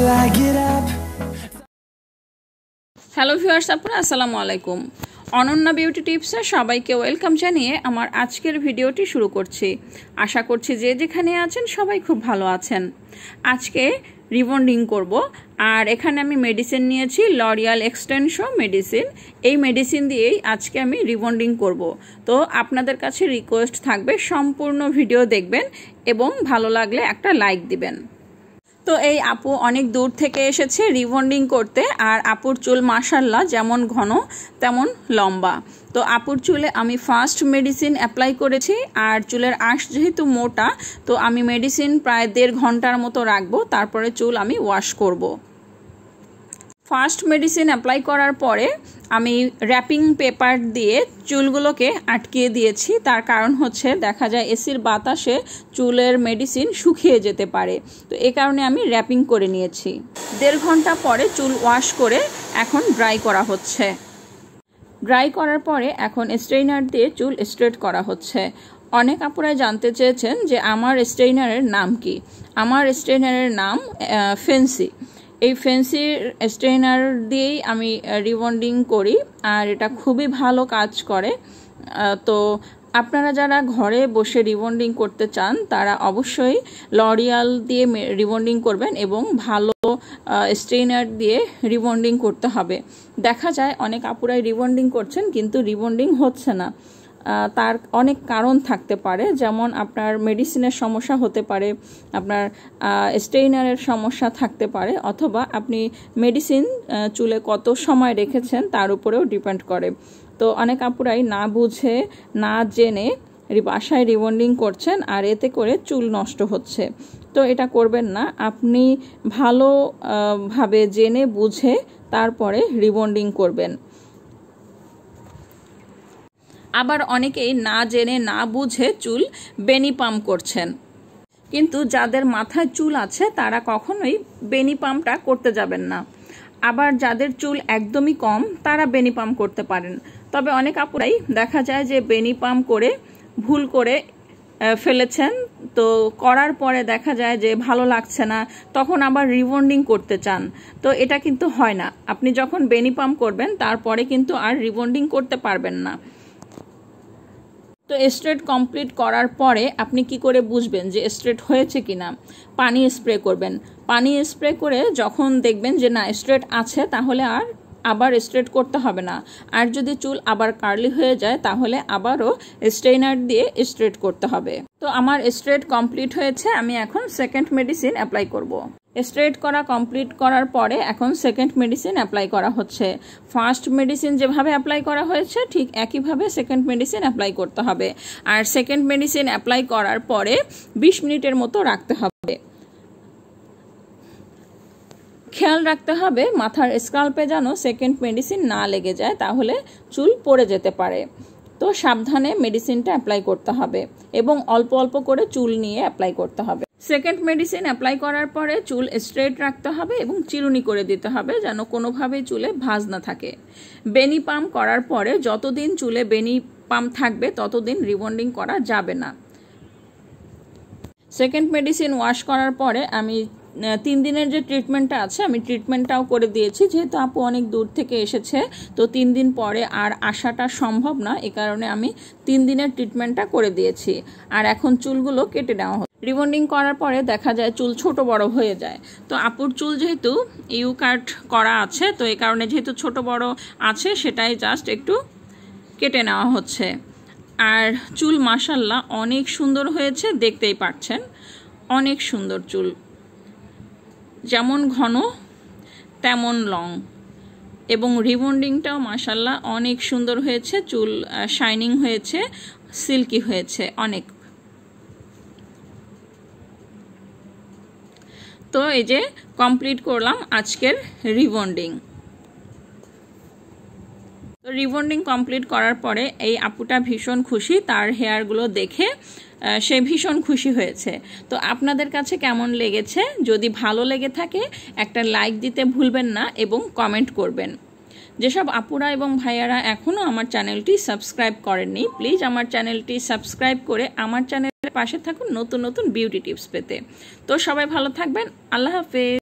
till I get up. Hello viewers, আপনারা আসসালামু আলাইকুম। অনন্যা বিউটি টিপসে সবাইকে ওয়েলকাম জানিয়ে আমার আজকের ভিডিওটি শুরু করছি। আশা করছি যে যেখানে আছেন সবাই খুব ভালো আছেন। আজকে রিবন্ডিং করব, আর এখানে আমি মেডিসিন নিয়েছি লরিয়াল এক্সটেনশন মেডিসিন। এই মেডিসিন দিয়েই আজকে আমি রিবন্ডিং করব। তো আপনাদের কাছে রিকোয়েস্ট থাকবে সম্পূর্ণ ভিডিও দেখবেন এবং ভালো লাগলে একটা লাইক দিবেন। তো এই আপু অনেক দূর থেকে এসেছে রিবন্ডিং করতে, আর আপুর চুল মাশাআল্লাহ যেমন ঘন তেমন লম্বা। তো আপুর চুলে আমি ফার্স্ট মেডিসিন অ্যাপ্লাই করেছি, আর চুলের আঁশ যেহেতু মোটা, তো আমি মেডিসিন প্রায় 1.5 ঘন্টার মতো রাখবো, তারপরে চুল আমি ওয়াশ করব। ফার্স্ট মেডিসিন অ্যাপ্লাই করার পরে আমি র্যাপিং পেপার দিয়ে চুলগুলোকে আটকিয়ে দিয়েছি। তার কারণ হচ্ছে দেখা যায় এসির বাতাসে চুলের মেডিসিন শুকিয়ে যেতে পারে, তো এই কারণে আমি র্যাপিং করে নিয়েছি। 1.5 ঘন্টা পরে চুল ওয়াশ করে এখন ড্রাই করা হচ্ছে। ড্রাই করার পরে এখন স্ট্রেইনার দিয়ে চুল স্ট্রেট করা হচ্ছে। অনেক আপুরাই জানতে চেয়েছেন যে আমার স্ট্রেইনারের নাম কি। আমার স্ট্রেইনারের নাম ফেন্সি। এই ফেন্সি স্ট্রেইনার দিয়েই আমি রিবন্ডিং করি, আর এটা খুবই ভালো কাজ করে। তো আপনারা যারা ঘরে বসে রিবন্ডিং করতে চান তারা অবশ্যই লরিয়াল দিয়ে রিবন্ডিং করবেন এবং ভালো স্ট্রেইনার দিয়ে রিবন্ডিং করতে হবে। দেখা যায় অনেক আপুরাই রিবন্ডিং করছেন কিন্তু রিবন্ডিং হচ্ছে না। তার অনেক কারণ থাকতে পারে, যেমন আপনার মেডিসিনের সমস্যা হতে পারে, আপনার স্টেইনারের সমস্যা থাকতে পারে, অথবা আপনি মেডিসিন চুলে কত সময় রেখেছেন তার উপরেও ডিপেন্ড করে। তো অনেক আপুরাই না বুঝে না জেনে বাসায় রিবন্ডিং করছেন, আর এতে করে চুল নষ্ট হচ্ছে। তো এটা করবেন না, আপনি ভালোভাবে জেনে বুঝে তারপরে রিবন্ডিং করবেন। আবার অনেকেই না জেনে না বুঝে চুল বেনি পাম্প করছেন, কিন্তু যাদের মাথায় চুল আছে তারা কখনোই বেনি পাম্পটা করতে যাবেন না। আবার যাদের চুল একদমই কম তারা বেনি পাম্প করতে পারেন। তবে অনেক আপুরাই দেখা যায় যে বেনি পাম্প করে ভুল করে ফেলেছেন, তো করার পরে দেখা যায় যে ভালো লাগছে না, তখন আবার রিবন্ডিং করতে চান। তো এটা কিন্তু হয় না। আপনি যখন বেনি পাম্প করবেন তারপরে কিন্তু আর রিবন্ডিং করতে পারবেন না। তো স্ট্রেট কমপ্লিট করার পরে আপনি কি করে বুঝবেন যে স্ট্রেট হয়েছে কিনা? পানি স্প্রে করবেন। পানি স্প্রে করে যখন দেখবেন যে না স্ট্রেট আছে, তাহলে আর আবার স্ট্রেট করতে হবে না। আর যদি চুল আবার কার্লি হয়ে যায় তাহলে আবারও স্ট্রেইনার দিয়ে স্ট্রেট করতে হবে। তো আমার স্ট্রেট কমপ্লিট হয়েছে, আমি এখন সেকেন্ড মেডিসিন অ্যাপ্লাই করব। স্ট্রেট করা কমপ্লিট করার পরে এখন সেকেন্ড মেডিসিন অ্যাপ্লাই করা হচ্ছে। ফার্স্ট মেডিসিন যেভাবে অ্যাপ্লাই করা হয়েছে ঠিক একইভাবে সেকেন্ড মেডিসিন অ্যাপ্লাই করতে হবে। আর সেকেন্ড মেডিসিন অ্যাপ্লাই করার পরে 20 মিনিটের মতো রাখতে হবে। খেয়াল রাখতে হবে মাথার স্কাল্পে যেন সেকেন্ড মেডিসিন না লেগে যায়, তাহলে চুল পড়ে যেতে পারে। তো সাবধানে মেডিসিনটা অ্যাপ্লাই করতে হবে এবং অল্প অল্প করে চুল নিয়ে অ্যাপ্লাই করতে হবে। সেকেন্ড মেডিসিন অ্যাপ্লাই করার পরে চুল স্ট্রেট রাখতে হবে এবং চিরুনি করে দিতে হবে যেন কোনোভাবেই চুলে ভাঁজ না থাকে। বেনি পাম্প করার পরে যতদিন চুলে বেনি পাম্প থাকবে ততদিন রিবন্ডিং করা যাবে না। সেকেন্ড মেডিসিন ওয়াশ করার পরে আমি 3 দিনের যে ট্রিটমেন্টটা আছে আমি ট্রিটমেন্টটাও করে দিয়েছি। যেহেতু আপু অনেক দূর থেকে এসেছে, তো 3 দিন পরে আর আসাটা সম্ভব না, এ কারণে আমি 3 দিনের ট্রিটমেন্টটা করে দিয়েছি। আর এখন চুলগুলো কেটে নেওয়া হয়। রিবন্ডিং করার পরে দেখা যায় চুল ছোট বড় হয়ে যায়। তো আপুর চুল যেহেতু ইউ কাট করা আছে, তো এই কারণে যেহেতু ছোট বড় আছে সেটাই জাস্ট একটু কেটে নেওয়া হচ্ছে। আর চুল মাশাআল্লাহ অনেক সুন্দর হয়েছে, দেখতেই পাচ্ছেন অনেক সুন্দর চুল, যেমন ঘন তেমন লং, এবং রিবন্ডিংটাও মাশাআল্লাহ অনেক সুন্দর হয়েছে। চুল শাইনিং হয়েছে, সিল্কি হয়েছে অনেক। তো এই যে কমপ্লিট করলাম আজকের রিবন্ডিং। তো রিবন্ডিং কমপ্লিট করার পরে এই আপুটা ভীষণ খুশি, তার হেয়ারগুলো দেখে সে ভীষণ খুশি হয়েছে। তো আপনাদের কাছে কেমন লেগেছে? যদি ভালো লেগে থাকে একটা লাইক দিতে ভুলবেন না এবং কমেন্ট করবেন। যেসব আপুরা এবং ভাইয়ারা এখনও আমার চ্যানেলটি সাবস্ক্রাইব করেননি, প্লিজ আমার চ্যানেলটি সাবস্ক্রাইব করে আমার চ্যানেলের পাশে থাকুন নতুন নতুন বিউটি টিপস পেতে। তো সবাই ভালো থাকবেন, আল্লাহ হাফেজ।